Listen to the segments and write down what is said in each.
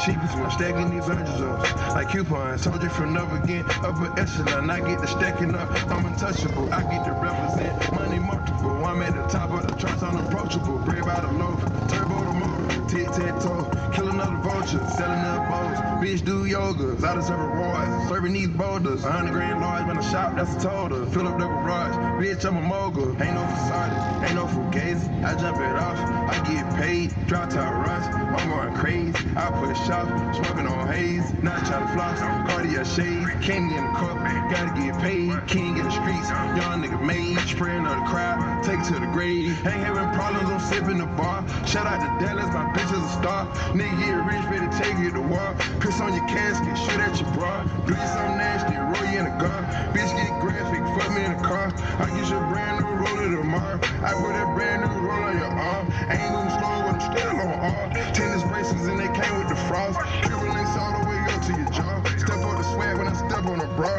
cheapest one, stacking these hundreds up. Like coupons, told you from never again, upper echelon. I get the stacking up, I'm untouchable. I get to represent money multiple. I'm at the top of the charts, unapproachable. Bread by the loaf, turbo the motor, tic-tac-toe, kill another vulture, selling up bowls. Bitch do yoga, out of serving rewards, serving these boulders. 100 grand large, when I shop, that's a total. Fill up the garage, bitch, I'm a mogul. Ain't no facade, ain't no fugazi. I jump it off, I get paid. Drop top rush, I'm going crazy. I push up, smoking on haze. Not trying to floss, Cartier shades. Candy in the cup, gotta get paid. King in the streets, young nigga made. Spraying on the crowd, take it to the grave. Ain't having problems, I'm sipping the bar. Shout out to Dallas, my bitch is a star. Nigga get rich, better take it to war. Piss on your casket, shoot at your bra. Do you something nasty, roll you in the car. Bitch get graphic, fuck me in the car. I get your brand new roller tomorrow. I put that brand new roll on your arm. Ain't moving slow, but I'm still on R. Tennis bracelets and they came with the frost. Cuban links all the way up to your jaw. Step on the swag when I step on the bra.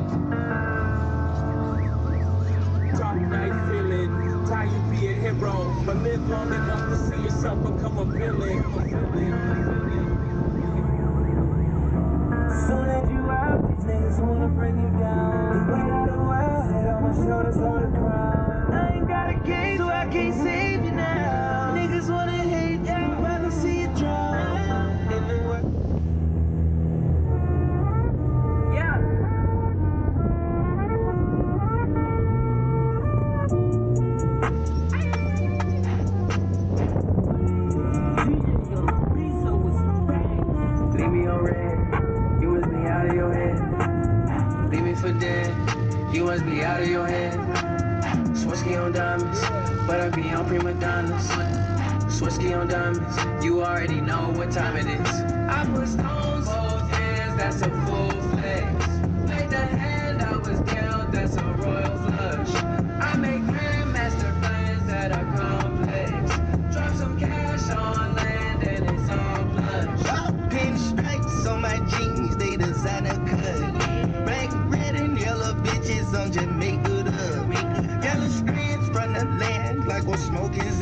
Talk nice feeling, how you be a hero, but live long enough to see yourself become a villain. Soon as you out, these niggas wanna bring you down. The weight of the world, head on my shoulders, hold the crown. I ain't got a case, so I can't save you now. Niggas wanna hate you, rather see you drown. In the world. Yeah. Leave me on red, you must be out of your head. Leave me for dead, you must be out of your head. Swisky on diamonds, but I be on prima donnas. Swisky on diamonds, you already know what time it is. I put stones both hands, that's a full flex. Like the hand I was dealt, that's a royal flush. I make grandmaster plans that are complex. Drop some cash on land and it's all plush. Pinstripes on my jeans, they designer cut. Black, red, and yellow bitches, I'm just make good up. Yellow strands from the land, like what smoke is